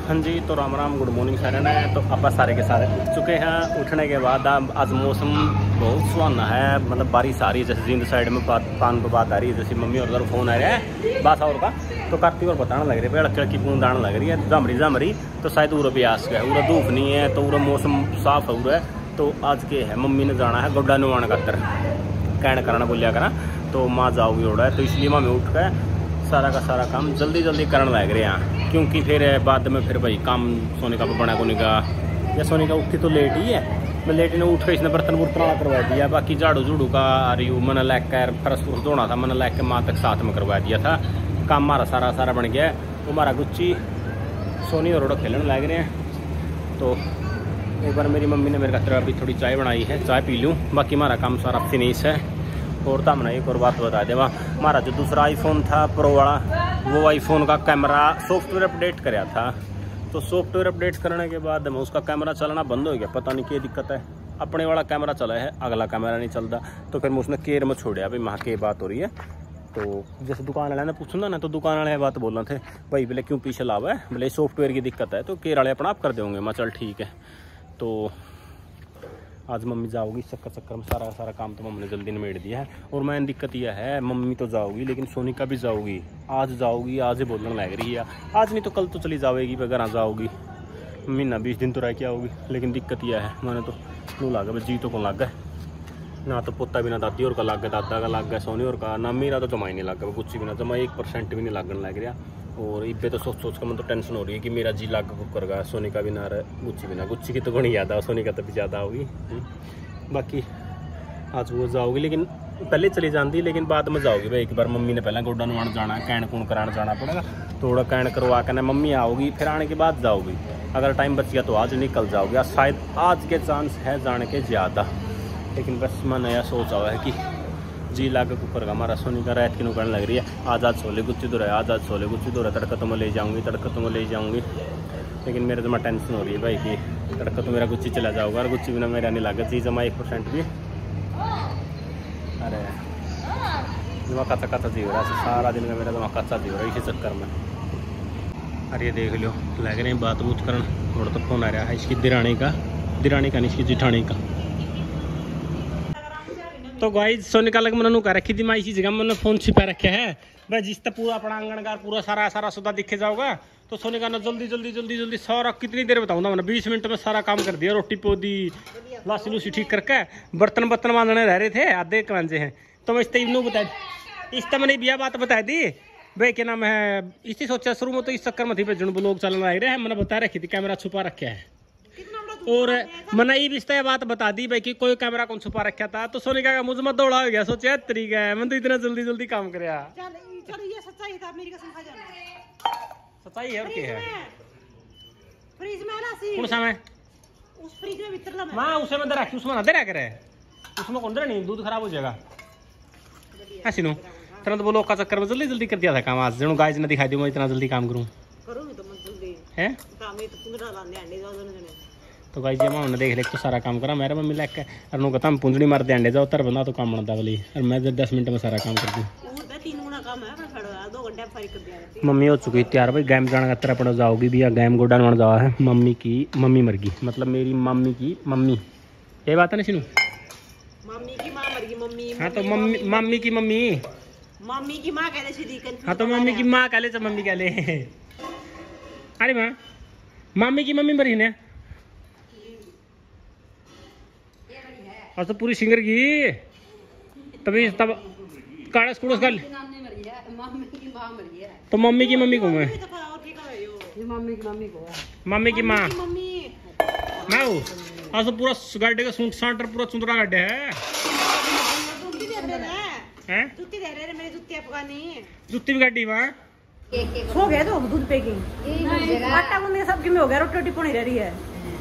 हाँ जी, तो Ram Ram, good morning सारे ने। तो आप सारे के सारे उठ चुके हैं। उठने के बाद आज मौसम बहुत सुहाना है, मतलब बारिश आ रही है। जैसे जिंद साइड में पान पर बात आ रही है, जैसे मम्मी और उधर फ़ोन आ रहा है बास और का, तो करती और बताने लग रही है हल्की की बूंद आने लग रही है, जमरी तो शायद उरा प्यास का है, उरा धूप नहीं है, तो उरा मौसम साफ है उरा। तो आज के है मम्मी ने जाना है गोड्डा नुवाण खातर, कैन कराना बोलिया करा, तो माँ जाओगी उड़ा है, तो इसलिए मम्मी उठ कर सारा का सारा काम जल्दी जल्दी करने लग रहे हैं। क्योंकि फिर बाद में फिर भाई काम सोने का बना कोने का, या सोने का उठी तो लेट ही है, मैं लेट ने उठ के इसने बर्तन बुर्तन करवा दिया। बाकी झाड़ू झूड़ू का आ रही हूँ, मैंने लैक कर फरस फुरस धोना था, मैंने लैक के माँ तक साथ में करवा दिया था। काम हमारा सारा बन गया है। वो हमारा गुच्ची सोनी और खेलने लग रहे हैं। तो एक बार मेरी मम्मी ने मेरे खातर अभी थोड़ी चाय बनाई है, चाय पी लूँ। बाकी हमारा काम सारा फिनिश है। और तो हमने एक और बात बता देवा, हमारा जो दूसरा आईफोन था प्रो वाला, वो आईफोन का कैमरा सॉफ्टवेयर अपडेट कराया था। तो सॉफ्टवेयर अपडेट करने के बाद में उसका कैमरा चलना बंद हो गया, पता नहीं क्या दिक्कत है। अपने वाला कैमरा चला है, अगला कैमरा नहीं चलता। तो फिर मैं उसने केयर में छोड़ा, भाई वहाँ की बात हो रही है। तो जैसे दुकान वाले ने पूछा ना, तो दुकान वाले बात बोल रहे थे, भाई बोले क्यों पीछे लावा है, बोले सॉफ्टवेयर की दिक्कत है, तो केयर वाले अपना आप कर देंगे। मैं चल ठीक है। तो आज मम्मी जाओगी, चक्कर में सारा काम तो मम्मी ने जल्दी निमेट दिया है। और मैंने दिक्कत यह है, मम्मी तो जाओगी लेकिन सोनिका भी जाओगी, आज जाओगी, आज ही बोलने लग रही है। आज नहीं तो कल तो चली जाएगी, घर जाओगी, महीना 20 दिन तो रह के आओगी। लेकिन दिक्कत यह है, मैंने तो क्यों लग गया, जी तो कौन लग गया ना, तो पोता भी ना दादी और का लग गया, दादा का लग गया, सोनी और का ना, मेरा तो जमा ही नहीं लग गया, कुछ भी ना जमा, 1% भी नहीं लगने लग रहा। और इब्बे तो सोच कर मतलब टेंशन हो रही है कि मेरा जी लाग कुकर का, सोनी का भी ना रहा, गुच्ची भी ना, गुच्ची की तो घनी ज़्यादा, सोनी का तो भी ज़्यादा होगी। बाकी आज वो जाओगी, लेकिन पहले चली जाती, लेकिन बाद में जाओगी भाई। एक बार मम्मी ने पहले गोड्डा नुवाण जाना है, कैन कून कराने जाना पड़ेगा, थोड़ा कैन करवा कर मम्मी आओगी, फिर आने के बाद जाओगी। अगर टाइम बच गया तो आज निकल जाओगे, आज शायद आज के चांस है जाने के ज़्यादा। लेकिन बस मैं नया सोचा हुआ है कि जी लाग कुकर का हमारा सोनी का रात की नुकसान लग रही है। आज छोले गुच्ची दो रहा है, आज छोले गुच्ची दो रहा है, तड़का तो मैं ले जाऊँगी, तड़का तो मैं ले जाऊँगी। लेकिन मेरे तो मैं टेंशन हो रही है भाई कि तड़का तो मेरा गुच्ची चला जाऊँगा, और गुच्ची बिना मेरा नहीं लगा चीज़ जमा 1% भी। अरे जमा कच्चा जी हो रहा है, सारा दिन का मेरा जमा कच्चा जी हो रहा है इसी चक्कर में। अरे ये देख लो, लग रहे हैं बात बूत करन, थोड़ा तो फोन आ रहा है इसकी दिरानी का नहीं, इसकी जिठानी का। तो गाइस सोनिका लग मैंने कह रखी थी, मैं इसी जगह मैंने फोन छिपा रखा है भाई, जिस तक पूरा अपना आंगन का पूरा सारा सौदा दिखे जाओगा। तो सोनिका ने जल्दी सारा, कितनी देर बताऊंगा मैंने, 20 मिनट में सारा काम कर दिया। रोटी पोदी, लासी लूसी ठीक करके, बर्तन बांधने रह रहे थे, आधे कमांजे हैं। तो मैं इस मैंने बिया बात बता दी भाई, क्या नाम है, इसी सोचा शुरू में, तो इस चक्कर में थी भेजन लोग चलने लग रहे हैं। मैंने बता रखी थी कैमरा छुपा रखा है, और मैंने ये भी बात बता दी भाई कि कोई कैमरा कौन छुपा रखा था। तो सोनिका का मुझ में दौड़ा हो गया, सोचा तरीका है, मैंने तो इतना जल्दी काम कराया। ये सच्चाई था, मेरी कसम खा जाना। सच्चाई है और क्या है, फ्रिज में ना सी, कौन सा में, उस फ्रिज में भीतर लगा मां उसे में रख, उसमें ना दे रहा करे, उसमें कौन दे नहीं, दूध खराब हो जाएगा। ऐसी नो तुरंत बोलो का चक्कर में जल्दी कर दिया था काम। आज जणू गाइस ने दिखाई दी मैं इतना जल्दी काम करूं तो मैं जल्दी है काम में तो पुंजड़ा लाने अंडे जाओ जने। तो गाइस ये मां ने देख ले तो सारा काम करा, मेरे मम्मी लेके और नु कहता हम पुंजड़ी मार दे अंडे जाओ तर बना तो काम बनता वाली, और मैं 10 मिनट में सारा काम कर दूं। वो 3 गुना काम है, अपना खड़ा 2 घंटे फारी कर दिया। मम्मी हो चुकी तैयार भाई, गैम जाने का तरह अपना जाओगी भी, या गैम गोडा नवाण जावा है। मम्मी मर गई, मतलब मेरी मम्मी की मम्मी, ये बात है ना सिनू, मम्मी की मां मर गई। मम्मी हां तो मम्मी की मां कह ले सीधी कंफ्यूज। हां तो मम्मी की मां कह ले, तो मम्मी कह ले। अरे मां मम्मी की मम्मी मरी ने, और तो पूरी सिंगर की तभी तब काड़ा स्कूल का, तो मम्मी की मम्मी को मैं, मम्मी की माँ मैं हूँ। आज तो पूरा गाड़ी का सूट साटर पूरा चुंदरा गड्ढे है, जुत्ती भी गाड़ी वहाँ हो गया। तो दूध पैकिंग आटा गूंदे सबकी में हो गया, रोटी पड़ी रह रही है।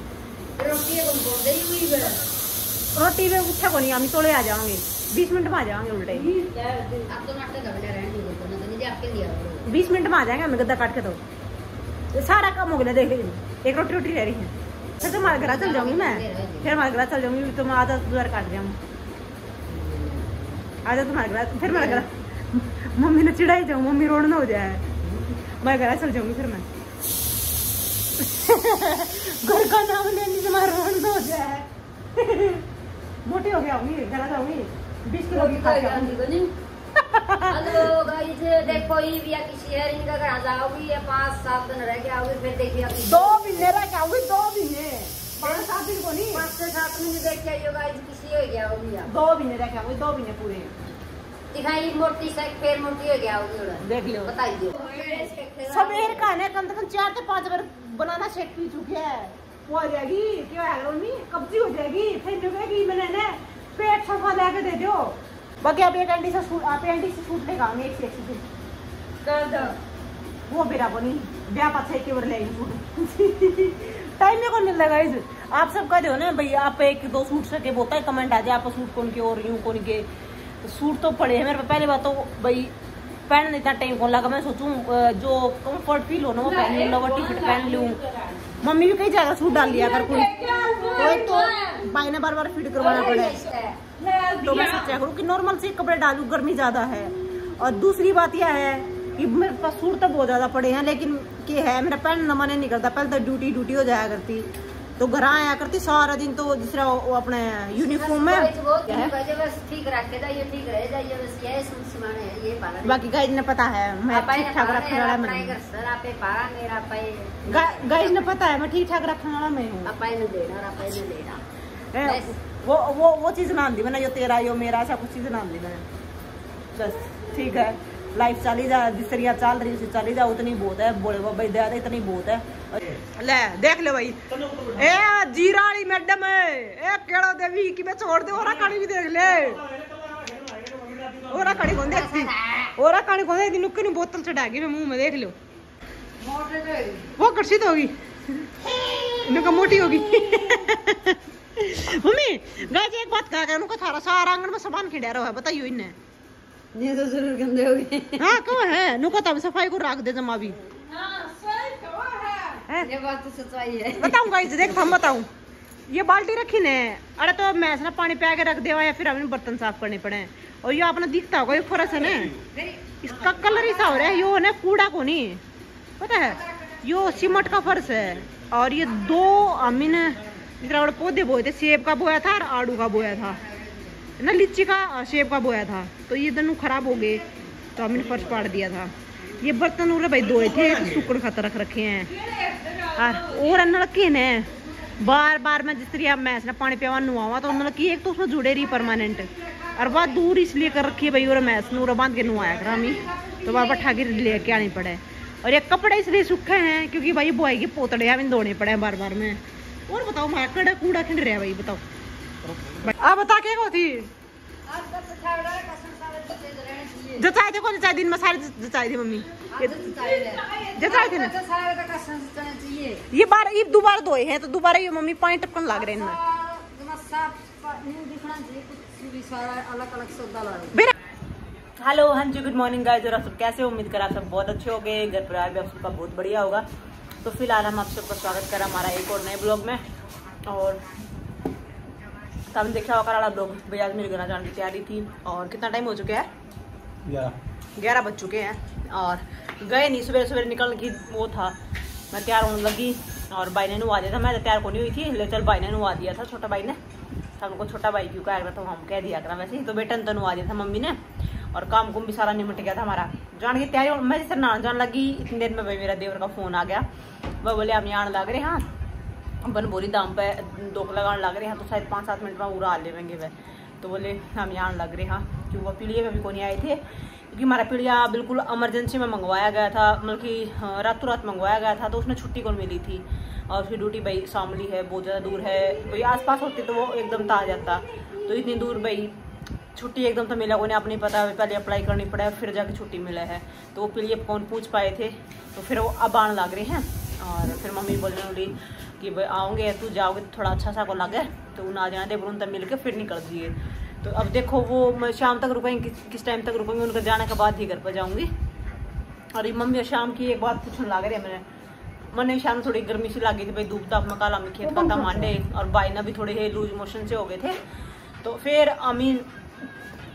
रोटी में उठा को नहीं, हम तोड़े आ जाएंगे, 20 मिनट में आ जाएंगे उल्टे। 20 मिनट में आ जाएंगे हमें गद्दा काट के। तो सारा काम हो गया, देख एक रोटी रह रही है। फिर तुम्हारे घर चल जाऊंगी मैं, फिर हमारे घर चल जाऊंगी, तो मैं आधा द्वार काट जाऊंगी, आधा तुम्हारे घर, फिर मेरे घर मम्मी ने चिढ़ाई जाऊँ, मम्मी रोड ना हो जाए, मैं घर चल जाऊंगी फिर मैं। घर का नाम लेने से मार रोन हो जाए। मोटी हो गया होंगी, जरा जाऊंगी 20 किलो की खा के। हेलो गाइस, देखो ये भी किसी है इनका घर जाओगी या 5-7 दिन रह के आओगे, फिर देखिए 2 महीने रह के आओगी, 2 महीने 5-7 दिन को नहीं, 5 से 7 महीने देख के आइयो गाइस, किसी हो गया होगी आप 2 महीने रह के आओगी, 2 महीने पूरे दिखाई मोटी से फिर मोटी हो गया होगी, देख लो। बताइए सवेर का है कम से कम 4 से 5 बार बनाना शेक पी चुकी है, वो हो जाएगी क्या है मम्मी, कब्जी हो जाएगी, फिर जुगेगी। मैंने ना पेट सफा लेके दे दो, बाकी आप एक एंटी से छूट लेगा हम एक से कर दो वो बेरा बनी ब्याह पास एक बार ले टाइम में कौन मिल रहा है। आप सब कह रहे हो ना भाई आप 1-2 सूट सके बोलता है, कमेंट आ जाए आप सूट कौन के और यूं कौन के, तो सूट तो पड़े हैं मेरे पे। पहले बात तो भाई पहन इतना टाइम कौन लगा, मैं सोचूं जो कंफर्ट फील हो ना वो पहन लूँ, लोवर टी शर्ट पहन लूँ। मम्मी भी कई जगह सूट डाल दिया कर कोई तो भाई ने बार फिट करवाना पड़े, तो मैं सोचा करूँ कि नॉर्मल से कपड़े डालूं, गर्मी ज्यादा है। और दूसरी बात यह है कि मेरे पास सूट तो बहुत ज्यादा पड़े हैं, लेकिन क्या है मेरा पहनना मन नहीं करता। पहले तो ड्यूटी हो जाया करती तो घर आया करती सारा दिन, तो जिस तरह वो अपने यूनिफॉर्म में ठीक रखे जाइए, ठीक रह जाइए, बस ये सिमाने है ये पाला। बाकी गाइज ने पता है मैं ठीक ठाक रखने वाला मैं, गाइज ने पता है मैं ठीक ठाक रखने वाला मैं हूँ। वो चीज नाम दी मैंने, जो तेरा यो मेरा ऐसा कुछ चीज नाम दी मैंने, बस ठीक है। लाइफ चली जा जिस तरह चल रही है चली जा, उतनी बहुत है, बोले भाई दया इतनी बहुत है। ले देख लो भाई ए जीरा वाली मैडम ए केड़ो देवी कि मैं छोड़ दे, ओरा कहानी भी देख ले, ओरा कहानी कौन देखती, ओरा कहानी कौन देखती, नुक्के नु बोतल चढ़ा गई मैं मुंह में, देख लो वो कर्षित होगी नुका मोटी होगी। मम्मी गाइस एक बात कहा नुका थारा सारा आंगन में सामान खिड़ा रहा है, बताइयो इन्हें ये तो जरूर गंदे हो गए। हाँ कौन है नुका तब सफाई को रख दे जमा भी। ये बात तो सच्चाई है। बताऊं गाइस देख हम बताऊं, ये बाल्टी रखी ने, अरे तो मैं ना पानी पे आके रख देवा या फिर हमें बर्तन साफ करने पड़े, और ये अपना दिखता होगा ये फर्श है ना, इसका कलर ही सा हो रहा है, यो ना कूड़ा को नहीं पता है, यो सीमेंट का फर्श है। और ये 2 अमीन इधर पौधे बोए थे, सेब का बोया था और आड़ू का बोया था ना, लीची का सेब का बोया था, तो ये दोनों खराब हो गए तो हमने फर्श पाड़ दिया था। ये बर्तन उन्हें भाई धोए थे, सुकड़ खतर रख रखे हैं। और नलके ने बार मैं जिस तरह मैं इसने पानी पिवा नुआवा, तो नलकी एक तो उसमें जुड़े रही परमानेंट, और बात दूर इसलिए कर रखी है भाई, और मैं नूरा बांध के नुआया करा मी, तो बार बार ठाके लेके आनी पड़े। और ये कपड़े इसलिए सूखे हैं क्योंकि भाई बुआई के पोतड़े हमें धोने पड़े बार में। और बताओ मैं कड़ा कूड़ा खिंड रहा भाई, बताओ आप बता क्या होती जचाए थे, कौन दिन में सारे जचाए थे मम्मी, जचाए थे ना ये बार ये दोबारा धोए हैं, तो दोबारा ये मम्मी पानी टपकन लग रहे हैं। हेलो हाँ जी गुड मॉर्निंग गाइस, और आप सब कैसे हो, उम्मीद कर आप सब बहुत अच्छे हो गए, घर परिवार भी आप सबका बहुत बढ़िया होगा। तो फिलहाल हम आप सबका स्वागत करें हमारा एक और नए ब्लॉग में। और हमने देखा होगा ब्लॉग भैया आज मेरे घर जाने की तैयारी थी, और कितना टाइम हो चुका है 11 बज चुके हैं, और गए नहीं, सवेरे निकलने की वो था, मैं तैयार होने लगी और भाई ने नुआ दिया था, मैं तैयार को नहीं हुई थी, लेकिन भाई ने नुआ दिया था, छोटा भाई ने, हमको छोटा भाई क्यों कहा तो हम कह दिया करा, वैसे ही तो बेटा ने तो नुआ दिया था मम्मी ने, और काम कुम भी सारा निमट गया था हमारा। जान की तैयारी मैं जैसे नहाने जाने लगी, इतनी देर में भाई मेरा देवर का फोन आ गया, वह बोले हम यहाँ लग रहे हाँ बन बोरी दाम पे 2 लगाने लग रहे हैं, तो शायद 5-7 मिनट में उड़ा लेंगे वह, तो बोले हम यहाँ लग रहे हाँ, क्यों वो पीलिया में भी कौन आए थे, क्योंकि हमारा पीलिया बिल्कुल इमरजेंसी में मंगवाया गया था, मतलब कि रातों रात मंगवाया गया था, तो उसमें छुट्टी कौन मिली थी, और उसकी ड्यूटी भाई शामली है, बहुत ज़्यादा दूर है, भाई आसपास होती तो वो एकदम तो आ जाता, तो इतनी दूर भाई छुट्टी एकदम तो मिला उन्हें, अपनी पता है पहले अप्लाई करनी पड़ा, फिर जाके छुट्टी मिला है, तो वो पीलिए कौन पूछ पाए थे, तो फिर वो अब आने लग रहे हैं। और फिर मम्मी बोलने वाली कि भाई आओगे तू जाओगे तो थोड़ा अच्छा सा को लगे, तो उन आ जाने दे तब मिल के फिर निकल दिए। तो अब देखो वो शाम तक रुकेंगे, किस टाइम तक रुकेंगे, उनका जाने के बाद ही घर पर जाऊँगी। और ये मम्मी शाम की एक बात पूछने लग रही है, मैंने शाम थोड़ी गर्मी सी लगी थी भाई, धूप ताप में काला में खेत का था मांडे, और बाई ना भी थोड़े लूज मोशन से हो गए थे, तो फिर अमीन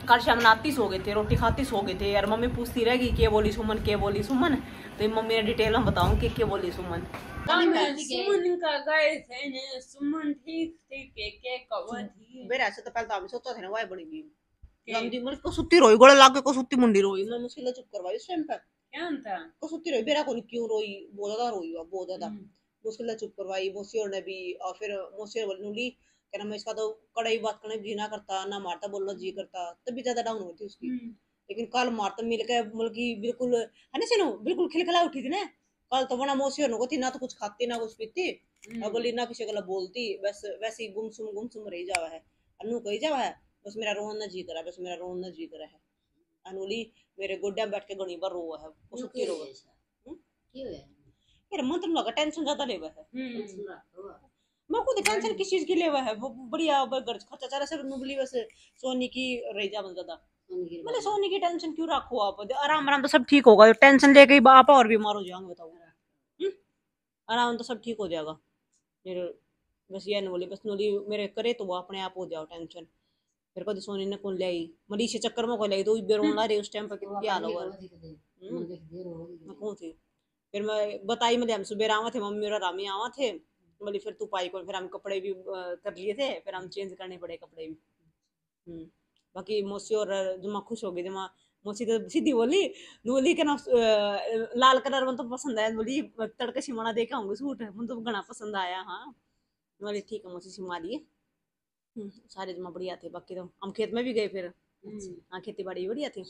कल शाम नाती सो गए थे, रोटी खाती सो गए थे यार। मम्मी पूछती रहेगी क्या बोली सुमन, क्या बोली सुमन, तो मम्मी ने डिटेल में बताऊं कि क्या बोली सुमन। सुमन का गए थे ने, सुमन ठीक थी के कवर थी। मेरे ऐसे तो पहले तो हम सोचते थे ना वाई बड़ी गई गंदी मतलब को सुत्ती रोई गोड़े लागे को सुत्ती मुंडी रोई मैं मुश्किल चुप करवाई उस टाइम पे क्या था को सुत्ती रोई बेरा को क्यों रोई, बहुत ज्यादा रोई हुआ, बहुत ज्यादा मुश्किल चुप करवाई। मौसी ने भी, और फिर मौसी बोली कहना मैं इसका तो कड़ाई बात करने जी ना करता ना मारता बोलना जी करता, तभी ज्यादा डाउन हुई थी उसकी। लेकिन कल मारता मिल के मतलब की बिल्कुल है ना सुनो बिल्कुल खिलखिला उठी थी ना कल तो बना। मौसी को थी ना तो कुछ खाती ना कुछ पीती और बोली ना किसी गला बोलती, बस वैसे ही गुमसुम रही जावा है। अनु कही जावा है बस मेरा रोन ना जी करा, बस मेरा रोन ना जी करा है। अनुली मेरे गोड्या बैठ के घणी बार रोवा है, वो सुती रोवा क्यों है यार मन तो लगा टेंशन ज्यादा लेवा है। मैं खुद टेंशन किस चीज की लेवा है, वो बढ़िया घर खर्चा चला से नुबली बस सोनी की रह जा बन ज्यादा। मैंने सोनी की टेंशन क्यों रखो आप, आराम आराम तो सब ठीक होगा, टेंशन लेके ही आप और बीमार हो जाएंगे बताओ। आराम तो सब ठीक हो जाएगा मेरे, बस ये नोली बस नोली मेरे करे तो वो अपने आप हो जाओ टेंशन। फिर कभी सोनी ने कौन ले आई मरीज चक्कर में को ले तो बेरोन ला रही उस टाइम पर कितनी हाल हुआ मैं कौन थी। फिर मैं बताई मैं हम सुबह आवा थे मम्मी और रामी आवा थे बोली फिर तू पाई को, फिर हम कपड़े भी कर लिए थे, फिर हम चेंज करने पड़े कपड़े भी। बाकी मौसी और जमा खुश हो गई जमा। मौसी तो सीधी बोली बोली के ना लाल कलर में तो पसंद आया, बोली तड़के सिमाना दे के आऊंगी सूट मुझे तो घना पसंद आया। हाँ बोली ठीक है मौसी सिमा दिए। सारे जमा बढ़िया थे। बाकी तो हम खेत में भी गए फिर, हाँ खेती बाड़ी बढ़िया थी।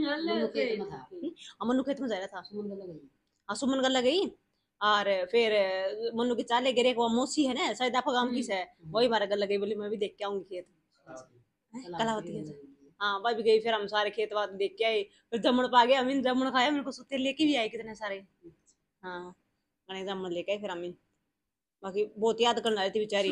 मनु खेत में जा रहा था, हाँ सुमन गल गई। और फिर मनु के चाले गिरे वो मौसी है ना शायद आपका गांव की है, वही हमारा गल गई बोली मैं भी देख के आऊंगी खेत कलावती है। हाँ भाई भी गई, फिर हम सारे खेत वात देख के आए, फिर जमण पा गए अमीन जमण खाया मेरे को सुते लेके भी आए कितने सारे। हाँ गणेश जमण लेके आए फिर अमीन। बाकी बहुत याद करने वाली थी बेचारी,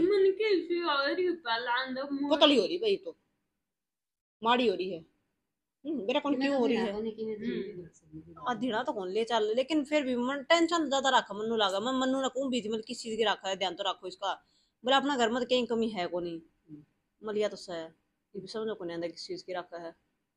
पतली हो रही भाई तो माड़ी हो रही है मेरा कौन क्यों हो रही है अधीना तो कौन ले चल, लेकिन फिर भी मन टेंशन ज्यादा रखा मनु लगा मैं मनु ने कहूं भी थी मतलब किस चीज की रखा है ध्यान तो रखो इसका, बोले अपना घर में तो कहीं कमी है को नहीं मलिया तो सह समझो को नहीं आंदा किस चीज की रखा है।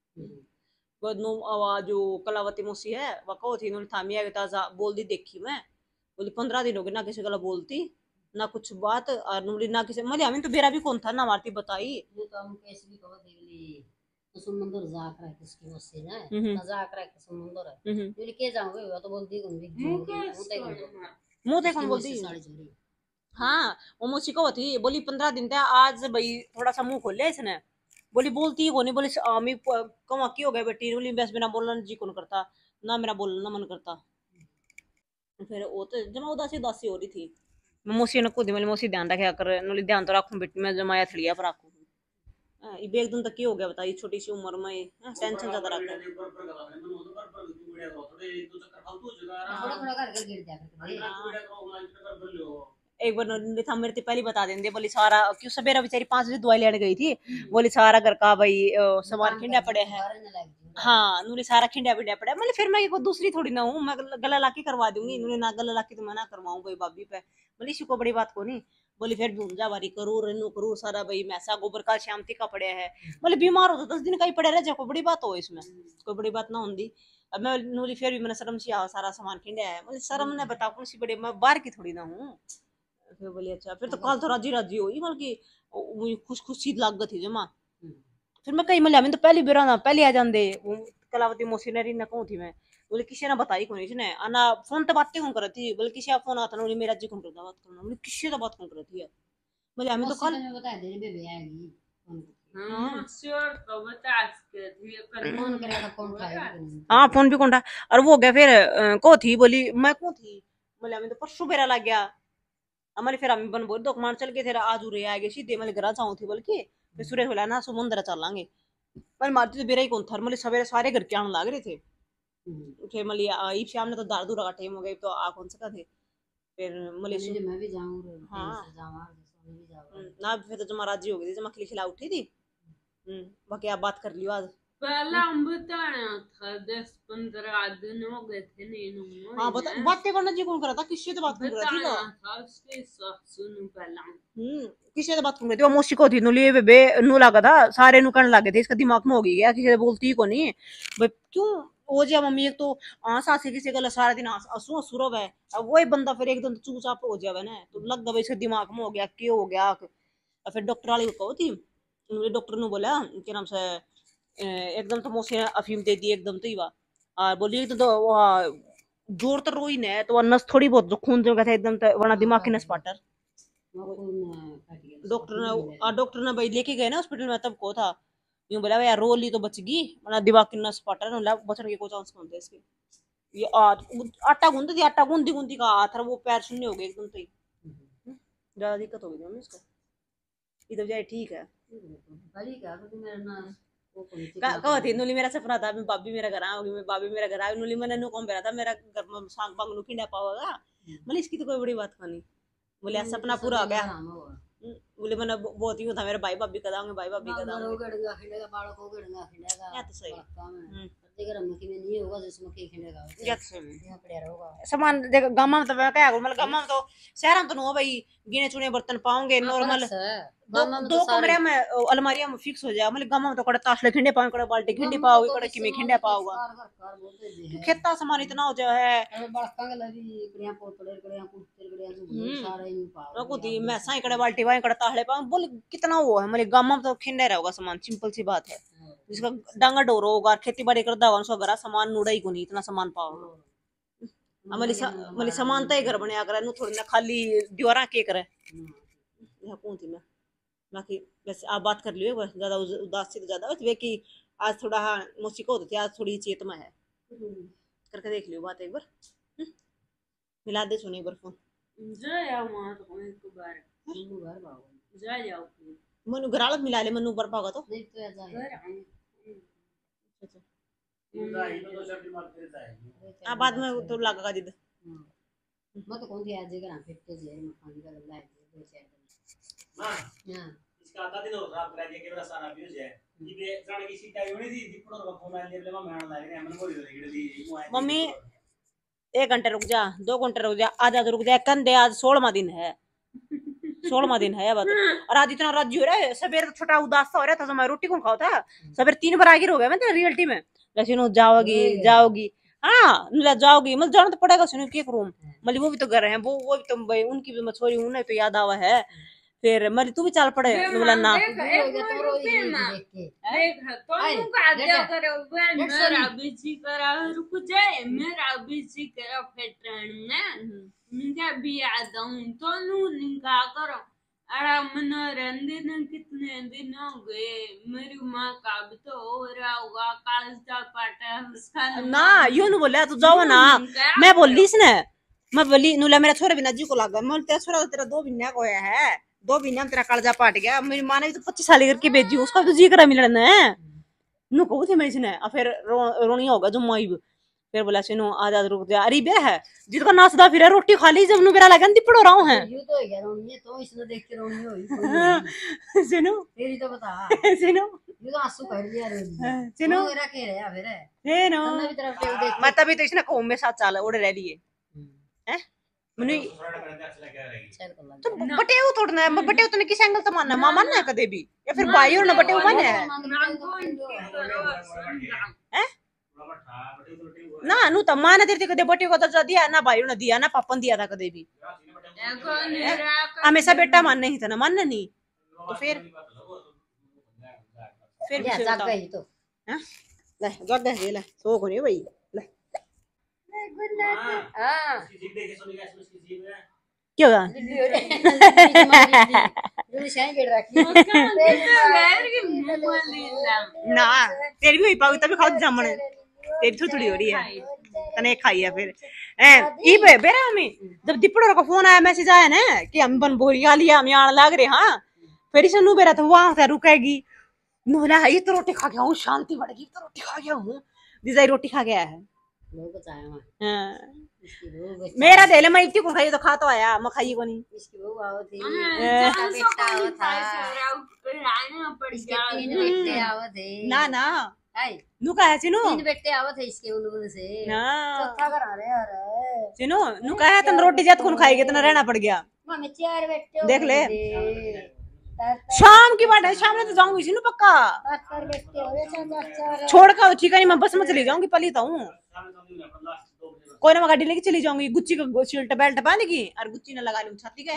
जो कलावती मौसी है वह कहो थी उन्होंने थामी आगे ताजा बोल दी देखी मैं, बोली 15 दिन हो गए ना किसी गला बोलती ना कुछ बात और नूरी ना किसी मलिया में तो बेरा भी कौन था ना मारती बताई तो हम कैसे भी कहो देवली तो समुंदर जाक रहा है किसकी मौसी ना जाक रहा है समुंदर है बोली के जाओगे वो तो बोलती मुंह देख कौन बोलती हाँ वो मौसी को थी बोली 15 दिन थे आज भाई थोड़ा सा मुंह खोल लिया इसने, बोली बोलती को नहीं, बोली अमी कमा की हो गए बेटी, बोली बस बिना बोलना जी कौन करता ना मेरा बोलना मन करता। फिर वो तो जमा उदासी उदासी हो रही थी मौसी ने खुद बोली मौसी ध्यान रखा कर नोली ध्यान तो रखूं बेटी मैं जमाया थड़िया पर रखूं ये एक दिन तक क्या हो गया बताइए छोटी सी उम्र में टेंशन ज्यादा रखा है। थोड़ा थोड़ा करके गिर जाकर एक बार था मेरे पहले बता देंगे बोली सारा क्यों सवेरा बेचारी 5 बजे दवाई लेने गई थी, बोली सारा घर का भाई सामान खिंडा पड़े है। हाँ नूरी सारा खिंडा पिंडा पड़ा मतलब फिर मैं दूसरी थोड़ी ना हूँ मैं गला लाके करवा दूंगी, नूरी ना गला लाके तो मैं ना करवाऊँ भाई भाभी पे, बोली इसी को बड़ी बात को नहीं, बोली फिर भूंजा बारी करूँ रेनू करूँ सारा भाई मैसा गोबर का शांति का पड़े है, बोले बीमार हो तो 10 दिन का ही पड़े रहे कोई बड़ी बात हो इसमें कोई बड़ी बात ना होती। अब मैं नूरी फिर भी मैंने शर्म से सारा सामान खिंडा है, मुझे शर्म ने बता कौन सी बड़ी मैं बाहर की थोड़ी ना हूँ। फिर बोली अच्छा फिर तो कल तो राजी राजी हुई मतलब की खुश खुशी लग गई थी जमा। फिर मैं कहीं मिला मैं तो पहली बेरा ना पहले आ जाते कलावती मशीनरी न कहूँ थी मैं, बोले किसी ने बताई कौन इसने आना फोन तो बातें कौन कर थी, बोले किसी फोन आता ना मेरा जी कौन करता बात करना, बोले किसी तो बात कौन कर थी है बोले हमें तो कल बता दे बेबे आएगी हाँ फोन भी कौन था और वो हो गया फिर को थी बोली मैं को थी बोले हमें तो परसों बेरा लग गया हमारे फिर हम बन बोल दो मान चल के थे आज उरे आ गए सीधे मतलब घर जाऊँ थी बल्कि फिर सुरेश बोला ना समुद्र चलांगे पर मारती तो बेरा ही कौन था मतलब सवेरे सारे घर के आने लग रहे थे। फिर मली ईब शाम ने तो दार दूर का टाइम हो गया तो आ कौन सका थे फिर मली मैं भी जाऊं हाँ ना फिर तो जमा राजी हो गई थी जमा खिला उठी थी बाकी आप बात कर लियो आज पहला हम बताया था 10-15 दिन हो गए थे नहीं हाँ बता, बातें करना जी कौन करा था, किससे तो बात कर रहा थी बताया था उसके साथ सुनो पहला किससे तो बात कर रही थी, वो मौसी को थी नु लिए बे नु लगा था, सारे नु करने लगे थे, इसका दिमाग में हो गया किसी से बोलती को नहीं भाई क्यों हो जा मम्मी। एक तो सासे किसी गला सारा दिन आंसू आंसू रव है, अब वही बंदा फिर एकदम चुपचाप हो जावे ना, तो लग गया इसके दिमाग में हो गया क्यों हो गया। और फिर डॉक्टर वाली को कहो थी, डॉक्टर ने बोला क्या नाम से एकदम तो मौसी ने अफीम दे दी एकदम तो ही और बोली एकदम तो जोर तो रोई ने तो नस थोड़ी बहुत जो खून जो था एकदम तो वरना दिमाग की नस पाटर। डॉक्टर ने भाई लेके गए ना हॉस्पिटल में, तब को था यूं बोला यार रो ली तो बच गई वरना दिमाग की नस पाटर ना, बचने के कोई चांस कौन थे इसके। ये आटा गूंद दी, आटा गूंदी गूंदी का हाथ वो पैर शून्य हो गए एकदम तो ही, ज्यादा दिक्कत हो गई इसको। इधर जाए ठीक है कहा थी नुली मेरा सपना था मैं भाभी मेरा घर आओगी, मैं भाभी मेरा घर आई नुली मैंने कौन बेरा था मेरा घर में सांग बांग खिंडा पाओगा, बोले इसकी तो कोई बड़ी बात नहीं, बोले सपना पूरा हो गया, बोले मैंने बहुत ही था मेरे भाई भाभी का दाऊंगे भाई भाभी का दाऊंगे तो सही सामान देख गामा में तो मैं क्या मतलब गामा में तो शहर में तो नो भाई गिने चुने बर्तन पाओगे नॉर्मल दो कमरे में अलमारियां में फिक्स हो जाए, मतलब गामा में तो कड़े ताशले खिंडे पाओगे कड़े बाल्टी खिंडी पाओगे कड़े किमे खिंडे पाओगा, खेता सामान इतना हो जाए है मैं साई कड़े बाल्टी वाई कड़े ताशले पाओ बोले कितना वो है, मतलब गामा में तो खिंडे रहेगा सामान, सिंपल सी बात है। जिसका डांगा डोरो होगा खेती बाड़ी करता होगा उसका घर सामान नूड़ा ही को नहीं इतना सामान पाओ मली सामान तो ही घर बने कर थोड़ी ना खाली दीवारा के करे कौन थी मैं बाकी वैसे आप बात कर लियो ज्यादा उदास से ज्यादा वे कि आज थोड़ा हाँ मौसी को होती थी आज थोड़ी चेत में है करके देख लियो बात एक बार मिला दे सुनी एक बार फोन मनु घरालत मिला ले मनु बर पागा तो आ बाद में तो लगेगा जिद मैं तो कौन थी आज जगह फिटते जे मकान का लल्ला है दो चार हां इसका आधा दिन हो रहा है के बड़ा सारा व्यूज है ये जाने की सीट आई होनी थी दीपड़ो का फोन आया ले मैं ला रहे मन बोली दी मम्मी 1 घंटे रुक जा 2 घंटे रुक जा आधा रुक जा कंदे आज 16वां दिन है 16वां दिन है बात। और आज इतना रात हो रहा है सवेरे तो छोटा उदास सा हो रहा था तो मैं रोटी कौन खाओ था सवेरे 3 बार आगे हो गया मैं तो रियलिटी में वैसे नो जाओगी जाओगी हाँ जाओगी मतलब जाना तो पड़ेगा सुनो के रूम मतलब वो भी तो घर है वो भी तो भाई उनकी भी छोरी उन्हें तो याद आवा है फिर मरी तू भी चल पड़े बोला ना मनोरंजन कितने दिन हो गए मेरी माँ का भी तो हो रहा होगा कालजा पाटा उसका ना यूं नहीं बोला तू जाओ ना मैं बोली इसने मैं बोली नुला मेरा छोरा बिना जी को लगा मैं तेरा छोरा तेरा 2 महीने का होया है 2 महीने में तेरा कालजा पाट गया मेरी माँ ने भी तो 25 साल करके भेजी उसका तो जी करा मिलना है नु कहू थी मैं इसने फिर रोनी होगा जो माई फिर बोला सुनो आजाद रुक जा अरे बे है जिसका नाचदा फिर रोटी खा ली जब नु मेरा लगन दिपड़ो रहा हूं है ये तो है रोनी तो इसने देख के रोनी होई सुनो तेरी तो बता सुनो ये तो आंसू कर दिया रोनी सुनो मेरा के रहा फिर है नो अन्ना भी तरफ टेक देख मैं तभी तो इसने कौम में साथ चल उड़ रह लिए हैं मनु तो बटेऊ थोड़ा ना बटेऊ तूने किस एंगल से मानना मां मानना है कदे भी या फिर भाई और ना बटेऊ मानना है हैं ना नु तो मां ने तेरे कदे बटेऊ को तो दिया ना भाई ने दिया ना पापन दिया था कदे भी हमेशा बेटा मानना ही था ना मानना नहीं तो फिर भी जाग गई तो हैं ले जाग गई ले सो को नहीं भाई ले हां क्या हुआ जो शाही बेड रखी ना तेरी भी हुई पाऊ तभी खाओ जामन तेरी थोड़ी हो रही है तने खाई है फिर ई बेरा मम्मी जब दीपड़ो का फोन आया मैसेज आया ना कि हम बन बोरिया लिया हम यहाँ लाग रहे हां फिर इसे नु बेरा तो वहां से रुकेगी नोला ये तो रोटी खा गया हूं शांति बढ़ गई तो रोटी खा गया हूं दिजाई रोटी खा गया है लोग बचाया हां मेरा देले मैं इतनी को खाई तो खा तो आया मैं खाई को नहीं इसकी बहू आओ थी बेटा था इसके 3 बेटे आओ थे ना ना हाय नु का है सिनु 3 बेटे आवत है इसके उन से हां चौथा घर आ रहे यार सिनु नु का है तन रोटी जात कौन खाएगी इतना रहना पड़ गया मम्मी 4 बेटे देख ले शाम की बात है शाम में तो जाऊंगी सिनु पक्का 4 बेटे हो गए 4 छोड़ कर चिकन मैं बस में चली जाऊंगी पलीता हूँ कोई ना मैं गाड़ी लेके चली जाऊंगी गुच्ची का शर्ट बेल्ट पहनेगी और गुच्ची ना लगा लूं छाती का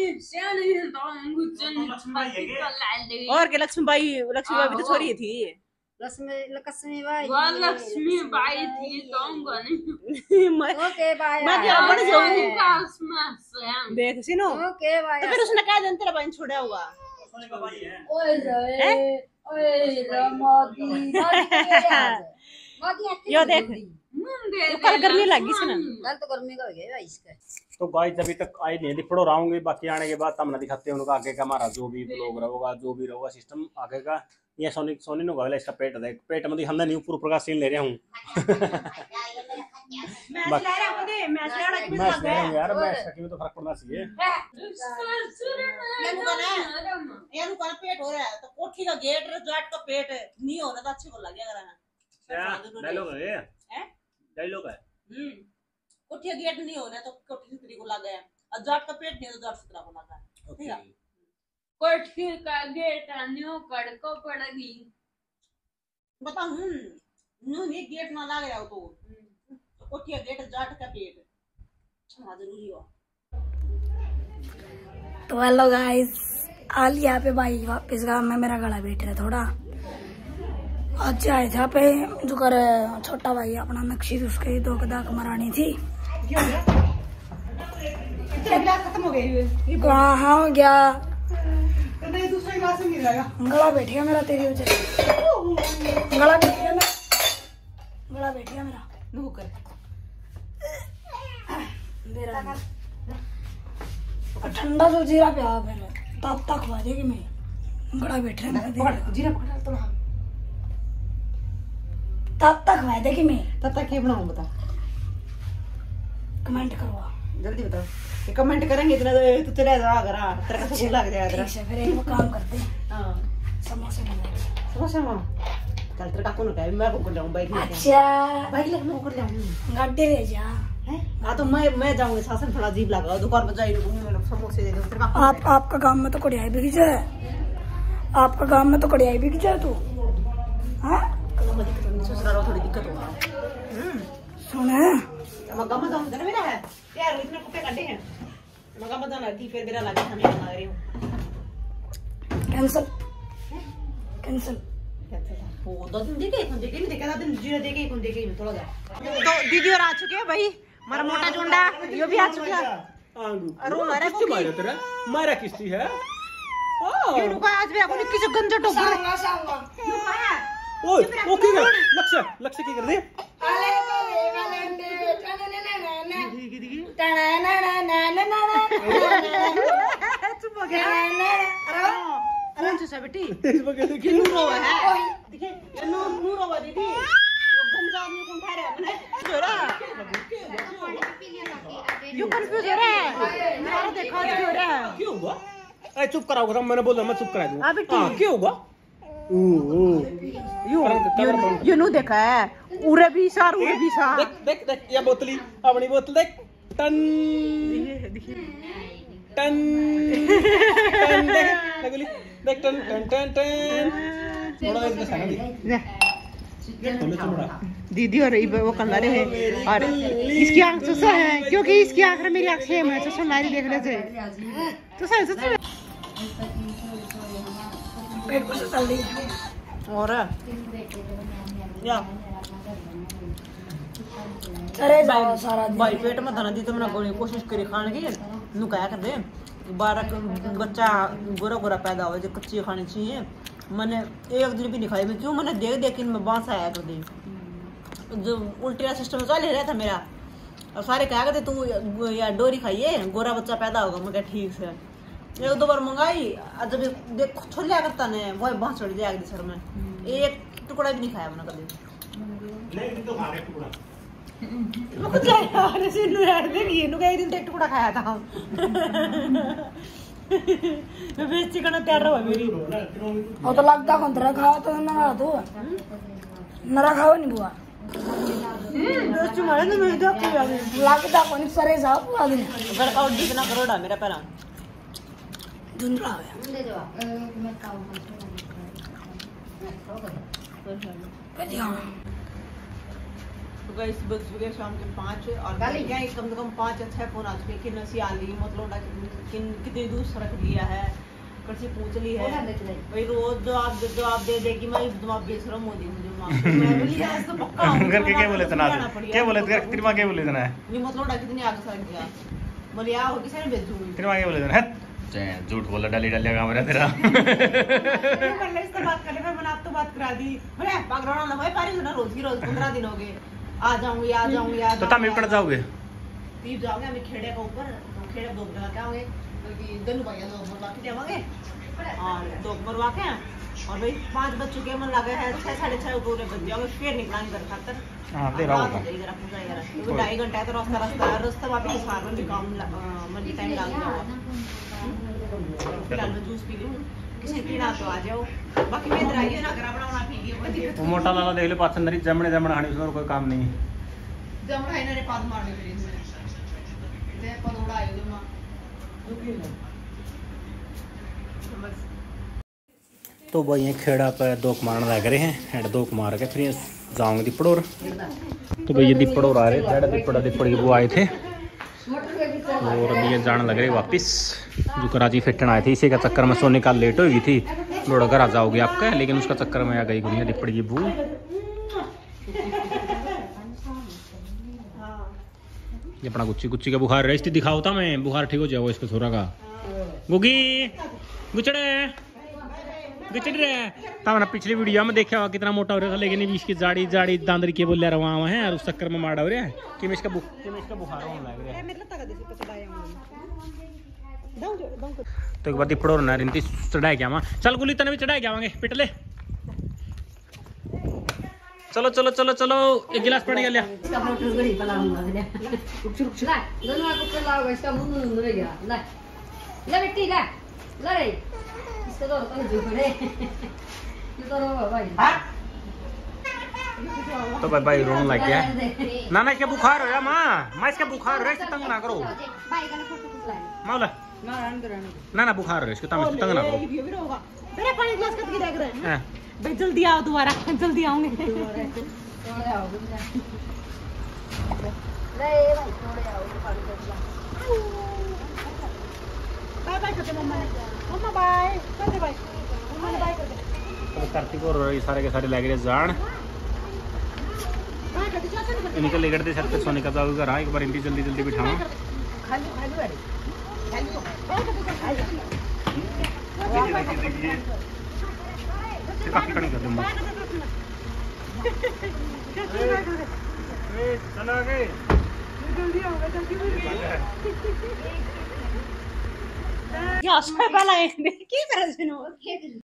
और के लक्ष्मी बाई भी तो छोरी थी लक्ष्मी बाई थी तो ओके बाय मैं क्या बन जाऊंगी कसम देख सिनो ओके बाय तो फिर उसने कहा जन तेरा बहन छोड़ा होगा ओए ओए मोदी यो देख कल गर्मी लगी सी ना कल तो गर्मी का हो गया इसका तो गाइस अभी तक आई नहीं दिखड़ो रहोगे बाकी आने के बाद तब दिखाते हैं उनका आगे का हमारा जो भी ब्लॉग रहेगा जो भी रहेगा सिस्टम आगे का। ये सोनी नो गला इसका पेट देख पेट में हमने न्यू पूरा प्रकाश सीन ले रहा हूं मैच ले रहा हूं दे मैच ले रहा मैच ले रहा हूं यार मैच का तो फर्क पड़ना चाहिए। ये नु पेट हो रहा है तो कोठी का गेट जाट का पेट नहीं हो रहा तो अच्छे को लग गया क्या डायलॉग है हैं डायलॉग है कोठी गेट नहीं हो रहा तो कोठी सुतरी को लगा है और जाट का पेट नहीं तो जाट सुतरा को लगा है ठीक है कोठी का गेट न्यू कड़को पड़ेगी बता न्यू नहीं गेट ना लग रहा हो तो कोठी गेट जाट का पेट हां जरूरी हो। तो हेलो गाइस आल यहाँ पे भाई वापस गाँव में मेरा गला बैठ रहा थोड़ा आज आए थे पे जो कर छोटा भाई अपना नक्शी उसके दो दाक मरानी थी खत्म हो गई कहाँ हो गया नहीं दूसरी बात से मिल जाएगा गला बैठ गया मेरा तेरी वजह से गला बैठ गया मेरा नूकर मेरा ठंडा जो जीरा पिया पहले तब तक खवा देगी मैं गला बैठ रहा जीरा पकड़ तो तब तक खवा देगी मैं तब तक ये बनाऊं बता कमेंट करवा जल्दी बताओ ये कमेंट करेंगे इतना तो चले जा अगर तेरे को भूख लग जाए ठीक है फिर एक काम करते हैं हां समोसे बनाएंगे समोसे मां चल तेरे काकू ने कहा मैं को कर लाऊं बाइक में अच्छा बाइक ले मैं कर लाऊं गाड़ी ले जा है हां तो मैं जाऊंगी शासन थोड़ा अजीब लगा दुकान पर जाई घूमने में समोसे दे दो तेरे काकू आपका गांव में तो कड़ियाई बिक जाए आपका गांव में तो कड़ियाई बिक जाए तू हां कल में दिक्कत नहीं ससुराल में थोड़ी दिक्कत होगा सुने मैं गांव में जाऊंगी ना मेरा है यार इतने कुत्ते काटे हैं मैं गांव में जाना थी फिर मेरा लगा था मैं बना रही हूं कैंसिल कैंसिल वो 2 दिन देखे नहीं देखा 2 दिन जीरो देखे कौन देखे थोड़ा जा तो दीदी और आ चुके हैं भाई हमारा मोटा जोंडा यो भी आ चुका है अरे मारा किस्ती मारा तेरा मारा किस्ती है ये रुका आज भी आपने किसी गंजा टोक ओए ओके लक्ष्य की कर दे चुप हो गया कौन सा बेटी इसमें क्या देखिए नूरो है देखिए ये नूरो है दीदी यो गंजा आदमी को उठा रहा है मैंने जोरा यो कंफ्यूज हो रहा है मेरा देखा जो हो रहा है क्यों हुआ ए चुप कराओ मैंने बोला मैं चुप करा दूं हां क्यों हुआ यो नु देखा है उरे भी सार देख ये बोतली अपनी बोतल देख टन टन टन देख लगली देख टन टन टन टन थोड़ा इसका सारा दीदी और वो कंगारे हैं और इसकी आंख चुसा है क्योंकि इसकी आंख मेरी आंख सेम है चुसा मारी देख ले से चुसा चुसा पेट को चल दी और या अरे जाओ सारा दिन भाई पेट में धना दी तो मैंने कोशिश करी खाने की नु क्या कर दे 12 बच्चा गोरा गोरा पैदा हो जो कच्ची खानी चाहिए मैंने एक दिन भी नहीं खाई मैं क्यों मैंने देख मैं बांस आया कर दी जो उल्टा सिस्टम चल रहा था मेरा और सारे क्या करते तू या डोरी खाइए गोरा बच्चा पैदा होगा मैं क्या ठीक से 1-2 बार मंगाई जब देख छोड़ करता ने वो बांस चढ़ जाएगा सर में एक टुकड़ा भी नहीं खाया मैंने कभी नहीं तो खा रहे टुकड़ा मुझे यार से नु यार देखिए नु एक दिन टुकड़ा खाया था मैं बेच चिकन तैयार रहा मेरी वो तो लगता कौन तरह खाओ तो ना तो नरा खाओ नहीं बुआ तुम्हारे तो मैं तो आपको याद है लागता कोनी सरे साहब बुआ दिन घर का जितना करोड़ा मेरा पहला धुंधला है दे दो मैं खाऊं बढ़िया तो गाइस बज गए शाम के 5 और क्या कम से कम 5 या 6 फोन आ चुके कि नसी आ ली मतलब कितनी दूर रख लिया है करसी पूछ ली है भाई रोज जो आप दे दे कि मैं जवाब बेच रहा हूं मोदी मुझे मैं बोली आज तो पक्का घर के क्या बोले तना क्या बोले तेरी मां क्या बोले तना नहीं मतलब कितनी आगे सर गया बोले आ हो किसे बेचूं तेरी मां क्या बोले तना झूठ बोला डाली काम रहा तेरा पहले इससे बात कर ले मैंने आप तो बात करा दी अरे पागल ना भाई पारी ना रोज की रोज 15 दिन हो गए आ जाऊंगी तो तुम भी पड़ जाओगे तीर जाओगे हम खेड़े के ऊपर खेड़े दो जगह क्या होंगे क्योंकि दोनों भैया दो मरवा के देवांगे और दो मरवा के और भाई 5 बज चुके मन लगे है 6:30 पूरे बज जाओगे फिर निकलाएंगे घर खातर हां तेरा होगा इधर पूरा यार 2.5 घंटा है तो रास्ता वापस सार में भी काम मन टाइम लग जाएगा फिलहाल मैं जूस पी लूं किसी पीना तो आ जाओ बाकी मैं इधर आइए ना अगर अपना पी लियो वो मोटा लाला देख ले पास अंदर ही जमणे हानी उसमें कोई काम नहीं जमड़ा इन्होंने पाद मारने के लिए ते पदोड़ा आयो जमा तो भाई ये खेड़ा पे दोक मारने लग रहे हैं हेड दोक मार के फिर जाऊंगे दिपड़ोर तो भाई ये दिपड़ोर आ रहे दिपड़ की वो आए थे और अभी ये जाने लग रहे वापस जो कराची फिटन आए थे इसी का चक्कर में सोने का लेट हो गई थी लोड़ा घर आ जाओगे आपका लेकिन उसका चक्कर में आ गई गुड़िया दिपड़ की बू ये अपना गुच्ची का बुखार रेस्ट दिखाओ था मैं बुखार ठीक हो जाओ इसको छोरा का गुगी गुचड़े तब पिछली वीडियो में देखा कितना मोटा हो रहा था लेकिन इसकी जाड़ी दांदरी के बोल रहा है और उस चक्कर में मारा हो रहा है कि इसका बुखार होने लग रहा है तो एक बार दिपड़ो ना रिंती चढ़ाए क्या वहाँ चल गुली तने भी चढ़ाए क्या आवांगे पिट ले चलो एक गिलास पड़ गया तो भाई रोने लग गया ना इसका बुखार हो रहा माँ इसका बुखार हो रहा है तंग ना करो मौला ना बुखार हो रहा है इसको तंग ना करो मेरा पानी ग्लास कब की देख रहे हैं भाई जल्दी आओ दोबारा जल्दी आऊंगे बाय बाय करते मम्मा बाय करते बाय मम्मा ने बाय करते कार्तिक और सारे के सारे लग रहे जान इनके लेकर दे सर सोने का जाओगे घर एक बार इनकी जल्दी बिठाओ काफी कड़ी कर दूंगा चलो आगे जल्दी आओगे जल्दी पहला एक की तरह से